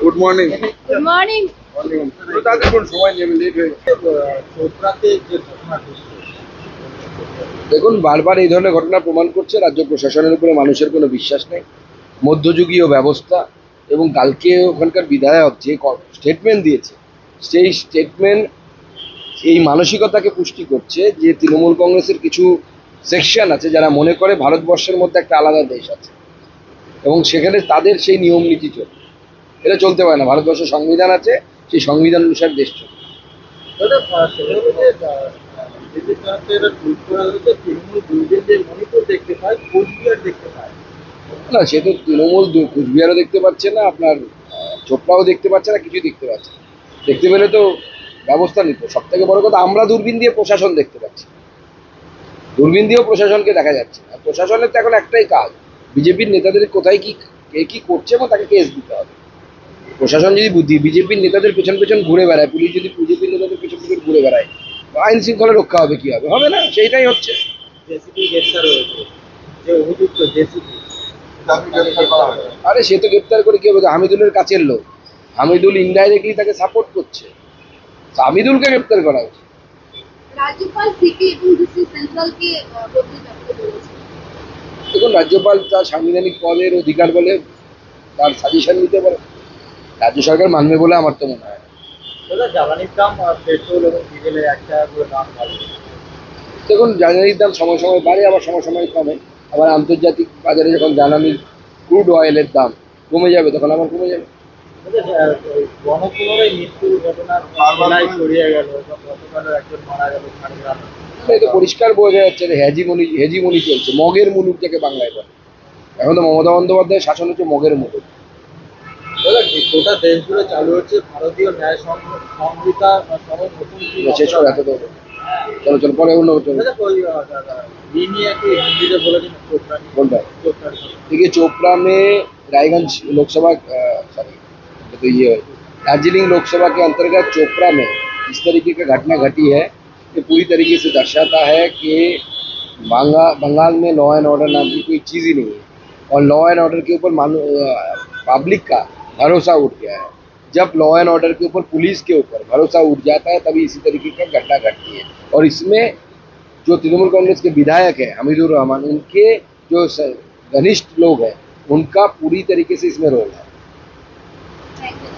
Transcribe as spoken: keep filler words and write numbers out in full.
Good morning. Good morning. Morning. তো তাদের কোন সময় নেই, আমি লেট হয়ে গেছে। চোপড়াতে যে ঘটনা ঘটছে, দেখুন, বারবার এই ধরনের ঘটনা প্রমাণ করছে রাজ্য প্রশাসনের উপরে মানুষের কোনো বিশ্বাস নেই। মধ্যযুগীয় ব্যবস্থা এবং কালকে ওখানকার বিধায়ক যে স্টেটমেন্ট দিয়েছে, সেই স্টেটমেন্ট এই মানসিকতাকে পুষ্টি করছে যে তৃণমূল কংগ্রেসের কিছু সেকশন আছে যারা মনে করে ভারতবর্ষের মধ্যে একটা আলাদা দেশ আছে এবং সেখানে তাদের সেই নিয়ম নীতি চলবে। এটা চলতে পারে না। ভারতবর্ষের সংবিধান আছে, সেই সংবিধান অনুসারে দেশ চলবে। দাদা সেটা হলো যে বিজেপি প্রার্থীরা টুইট করা হয়েছে তৃণমূল দুর্দিন যে মণিপুর দেখতে পায়, কোচবিহার দেখতে পায়। না, সে তো তৃণমূল দু- কুচবিহারও দেখতে পাচ্ছে না, আপনার আহ, চোপড়াও দেখতে পাচ্ছে না, কিছুই দেখতে পাচ্ছে না। দেখতে পেলে তো ব্যবস্থা নিত। সব থেকে বড় কথা, আমরা দূরবীন দিয়ে প্রশাসন দেখতে পাচ্ছি, দূরবীন দিয়েও প্রশাসনকে দেখা যাচ্ছে। আর প্রশাসনের তো এখন একটাই কাজ, বিজেপির নেতাদের কোথায় কি কে কি করছে এবং তাকে কেস দিতে হবে। প্রশাসন যদি বুদ্ধি বিজেপির নেতাদের পেছন পেছন ঘুরে বেড়ায়, পুলিশ যদি বিজেপির নেতাদের পেছন পেছন ঘুরে বেড়ায়, আইন শৃঙ্খলা রক্ষা হবে কি হবে? হবে না। সেইটাই হচ্ছে। জেসিপি গ্রেপ্তার হয়েছে, যে অভিযুক্ত জেসিপি আরে সে তো গ্রেপ্তার করে কি হবে? হামিদুলের কাছের লোক, হামিদুল ইনডাইরেক্টলি তাকে সাপোর্ট করছে। হামিদুলকে গ্রেপ্তার করা উচিত। রাজ্যপাল সিপি এবং ডিসি সেন্ট্রালকে বদলে যাচ্ছে বলেছে। দেখুন, রাজ্যপাল তার সাংবিধানিক পদের অধিকার বলে তার সাজেশন নিতে পারে, রাজ্য সরকার মানবে বলে আমার তো মনে হয় না। দাদা জ্বালানির দাম আর পেট্রোল এবং ডিজেলের এক টাকা করে দাম বাড়বে। দেখুন, জ্বালানির দাম সময় সময় বাড়ে, আবার সময় সময় কমে। আবার আন্তর্জাতিক বাজারে যখন জ্বালানির ক্রুড অয়েলের দাম কমে যাবে, তখন আবার কমে যাবে। গণপুনরায় মৃত্যুর ঘটনা জেলায় ছড়িয়ে গেল, গতকালও একজন মারা গেল ঝাড়গ্রামে। এটা পরিষ্কার বোঝা যাচ্ছে যে হেজিমনি হেজিমনি চলছে, মগের মুলুক থেকে বাংলায় বলে। এখন তো মমতা বন্দ্যোপাধ্যায়ের শাসন হচ্ছে মগের মুলুক। দাদা গোটা দেশ জুড়ে চালু হচ্ছে ভারতীয় ন্যায় সং- সংহিতা সহ নতুন কি শেষ করে এত তো চলো চলো পরে অন্য চলো। দাদা, ওই, আহ, দাদা, ये नहीं है कि हिंदी में बोला जी चोपड़ा नहीं, बोल रहा है। चोपड़ा। देखिए, चोपड़ा में रायगंज लोकसभा सॉरी तो ये दार्जिलिंग लोकसभा के अंतर्गत चोपड़ा में इस तरीके की घटना घटी है, ये पूरी तरीके से दर्शाता है कि बंगाल बंगाल में लॉ एंड ऑर्डर नाम की कोई चीज़ ही नहीं है और लॉ एंड ऑर्डर के ऊपर मानो पब्लिक का भरोसा उठ गया है। जब लॉ एंड ऑर्डर के ऊपर पुलिस के ऊपर भरोसा उठ जाता है, तभी इसी तरीके की घटना घटती है। और इसमें जो तृणमूल कांग्रेस के विधायक हैं हमीदुर रहमान, उनके जो घनिष्ठ लोग हैं, उनका पूरी तरीके से इसमें रोल है।